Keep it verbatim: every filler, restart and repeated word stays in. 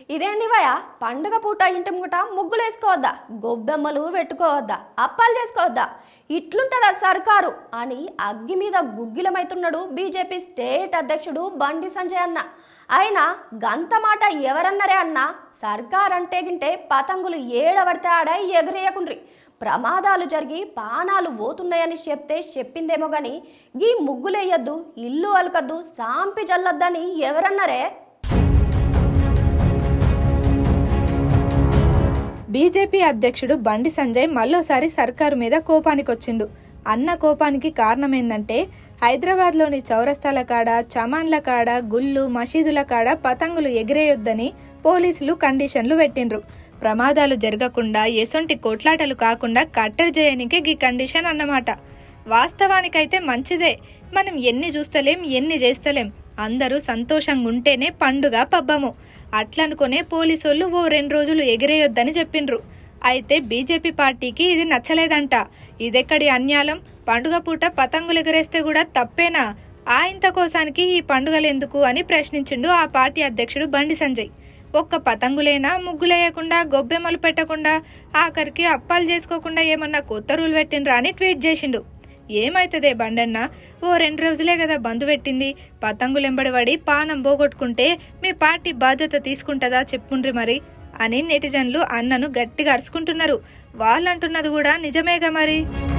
ఇదేంది వయ పండుగ పూట ఇంటి ముంగట ముగ్గులు వేసుకోవద్దా, గొబ్బెమ్మలు పెట్టుకోవద్దా, అప్పాలు చేసుకోవద్దా, ఇట్లుంటదా సర్కారు అని అగ్గి మీద గుగ్గిలమైతున్నాడు బీజేపీ స్టేట్ అధ్యక్షుడు బండి సంజయ్ అన్న. ఆయన గంత మాట ఎవరన్నరే అన్న, సర్కార్ అంటే గింటే పతంగులు ఏడబడితే ఆడ ఎగరేయకుండ్రి, ప్రమాదాలు జరిగి పానాలు పోతున్నాయని చెప్తే చెప్పిందేమో గాని గీ ముగ్గులేయద్దు, ఇల్లు అలకద్దు, సాంపి జల్లొద్దని ఎవరన్నరే? బీజేపీ అధ్యక్షుడు బండి సంజయ్ మరోసారి సర్కారు మీద కోపానికి వచ్చిండు. అన్న కోపానికి కారణమేందంటే హైదరాబాద్లోని చౌరస్తాల కాడ, చమాన్ల కాడ, గుళ్ళు, మసీదుల కాడ పతంగులు ఎగిరేయొద్దని పోలీసులు కండిషన్లు పెట్టిండ్రు. ప్రమాదాలు జరగకుండా ఎసొంటి కొట్లాటలు కాకుండా కట్టడి చేయనికే గీ కండిషన్ అన్నమాట. వాస్తవానికైతే మంచిదే, మనం ఎన్ని చూస్తలేం ఎన్ని చేస్తలేం, అందరూ సంతోషంగా ఉంటేనే పండుగ పబ్బము. అట్లనుకునే పోలీసోళ్ళు ఓ రెండు రోజులు ఎగిరేయొద్దని చెప్పిండ్రు. అయితే బీజేపీ పార్టీకి ఇది నచ్చలేదంట. ఇదెక్కడి అన్యాయం, పండుగ పూట పతంగులు ఎగరేస్తే కూడా తప్పేనా, ఆ ఇంత కోసానికి ఈ పండుగలెందుకు అని ప్రశ్నించిండు ఆ పార్టీ అధ్యక్షుడు బండి సంజయ్. ఒక్క పతంగులేనా, ముగ్గులేయకుండా, గొబ్బెమ్మలు పెట్టకుండా, ఆఖరికి అప్పాలు చేసుకోకుండా ఏమన్నా కొత్త రూల్ పెట్టిండ్రా అని ట్వీట్ చేసిండు. ఏమైతుందే బండన్న, ఓ రెండు రోజులే కదా బంద్ పెట్టింది, పతంగులెంబడి పడి పానం పోగొట్టుకుంటే మీ పార్టీ బాధ్యత తీసుకుంటుందా చెప్పుండ్రి మరి అని నెటిజన్లు అన్నను గట్టిగా అరుచుకుంటున్నారు. వాళ్ళంటున్నది కూడా నిజమేగా మరి.